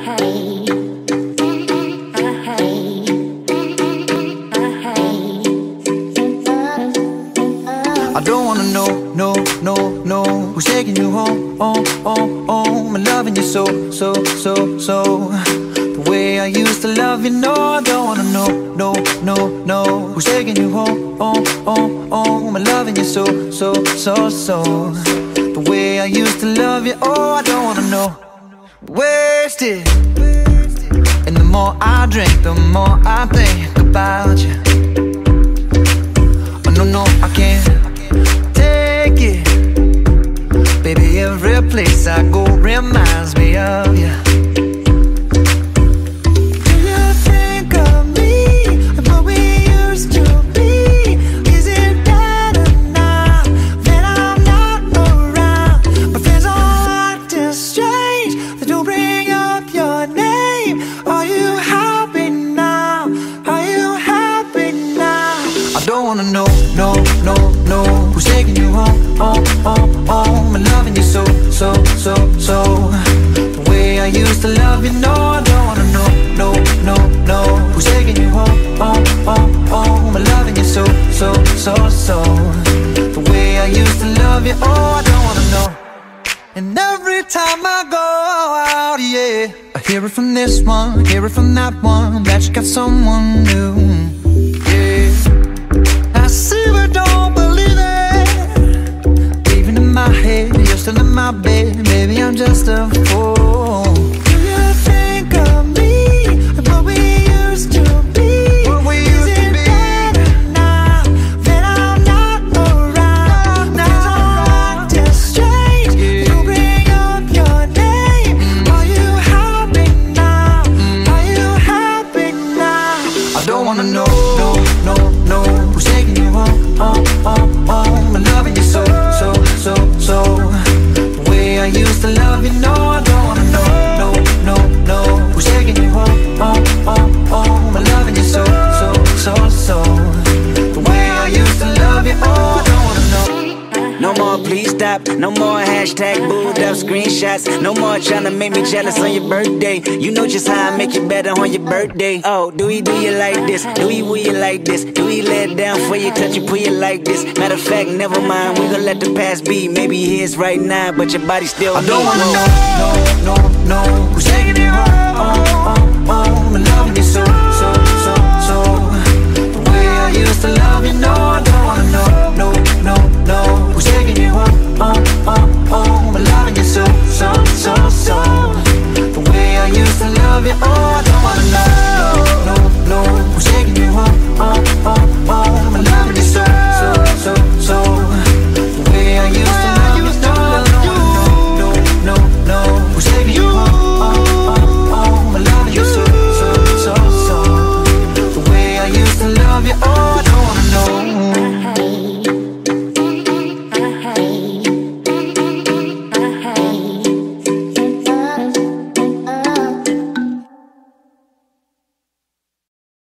I don't wanna know, no, no, no, who's taking you home, home, and loving you so, so, so, so. The way I used to love you, no, I don't wanna know, no, no, no, who's taking you home, home, and loving you so, so, so, so. The way I used to love you, oh, I don't wanna know. Wasted. And the more I drink, the more I think about you. Oh, no, no, I can't take it. Baby, every place I go reminds me of you. Do you think of me and what we used to be? Is it better now that I'm not around? My friends all acting strange, they don't bring up your name. Are you happy now? Are you happy now? I don't wanna know, no, no, no, who's taking you home, home, and loving you so, so, so, so. The way I used to love you, no, I don't wanna know, no, no, no, who's taking you home, home, and loving you so, so, so, so. The way I used to love you, oh, I don't wanna know. And every time I go out, yeah, I hear it from this one, hear it from that one, that you got someone new, yeah. I see but don't believe it. Even in my head, you're still in my bed. Maybe I'm just a fool. Do you think of me and what we used to be? What we used to be? Better now that I'm not around? Now I'm acting strange, yeah. You bring up your name. Are you happy now? Are you happy now? I don't wanna know, no, no, no, who's taking you home, home, and loving you so, so, so, so. The way I used to love you, no, I don't wanna know, no, no, no, who's taking you home, home, and loving you so, so, so, so. The way I used to love you, oh, I don't wanna know. No more please stop, no more hashtag booed up screenshots. No more tryna make me jealous on your birthday. You know just how I make you better on your birthday. Oh, do you like this? Do you will you like this? Do you lay it down for you, touch you, pull you like this? Matter of fact, never mind, we gon' let the past be. Maybe here's right now, but your body still I don't wanna know, no, no, no, who's taking you home, and loving you so, so, so, so. The way I used to love you, no, I don't wanna know, no, no, no, who's taking you home, and loving you so, so, so, so. The way I used to love you, oh, I